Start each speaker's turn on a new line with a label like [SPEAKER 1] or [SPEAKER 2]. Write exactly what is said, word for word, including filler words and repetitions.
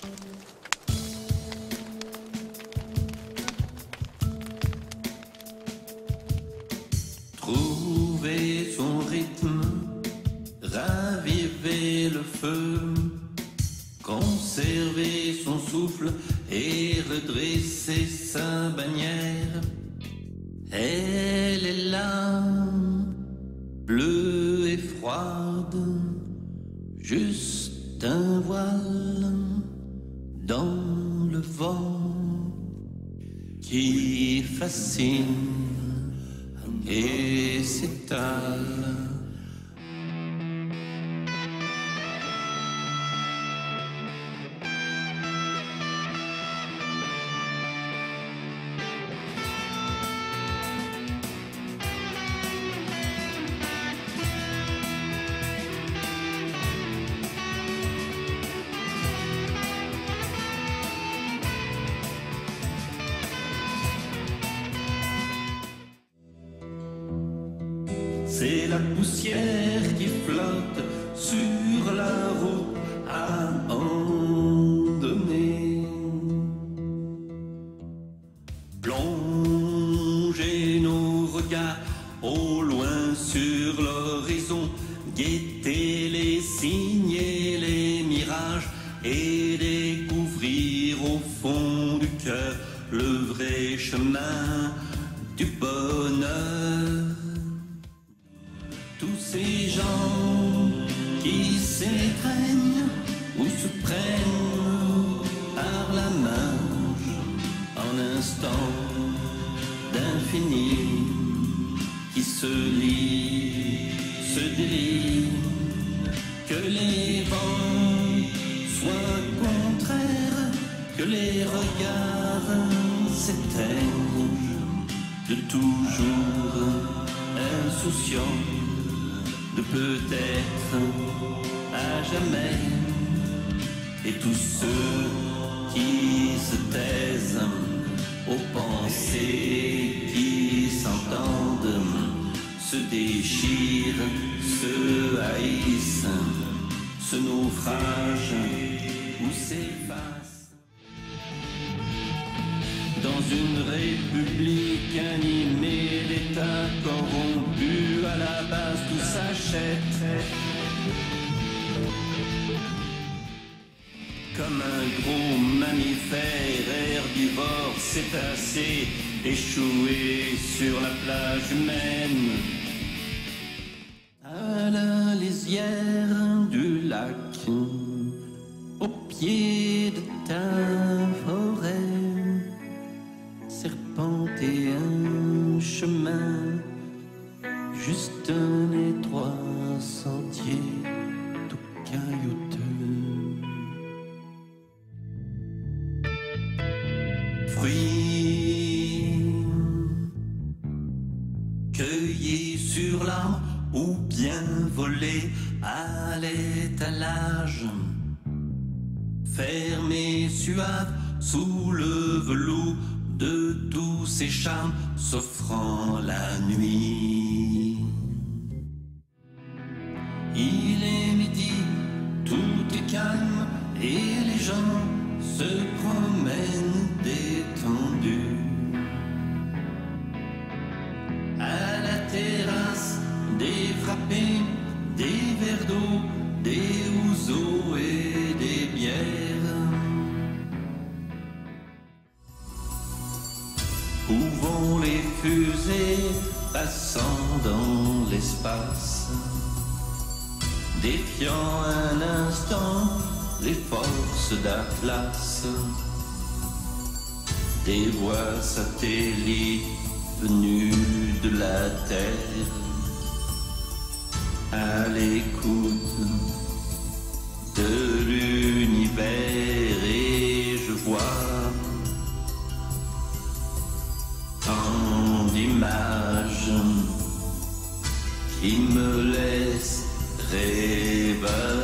[SPEAKER 1] Trouver son rythme, raviver le feu, conserver son souffle et redresser sa bannière. Elle est là, bleue et froide, juste un voile dans le vent qui fascine et s'étale. C'est la poussière qui flotte sur la route abandonnée. Plonger nos regards au loin sur l'horizon, guetter les signes et les mirages et découvrir au fond du cœur le vrai chemin du bonheur. Tous ces gens qui s'étreignent ou se prennent par la main en instant d'infini, qui se lient, se délient, que les vents soient contraires, que les regards s'éteignent, de toujours insouciants de peut-être à jamais, et tous ceux qui se taisent aux pensées qui s'entendent, se déchirent, se haïssent, se naufragent ou s'effacent. Dans une république animée d'États corrompus, à la base tout s'achète. Comme un gros mammifère herbivore cétacé échoué sur la plage humaine, à la lisière du lac, au pied de ta forêt, serpenter un chemin, juste un étroit sentier tout caillouteux. Fruits cueillis sur l'arbre ou bien volés à l'étalage, fermés suaves sous le velours de tous ces charmes s'offrant la nuit. Il est midi, tout est calme et les gens se promènent détendus. À la terrasse, des frappés, des verres d'eau, des ouzeaux et des bières. Où vont les fusées passant dans l'espace, défiant un instant les forces d'Atlas? Des voix satellites venues de la Terre, à l'écoute de l'univers, et je vois tant d'images qui me laissent rêver.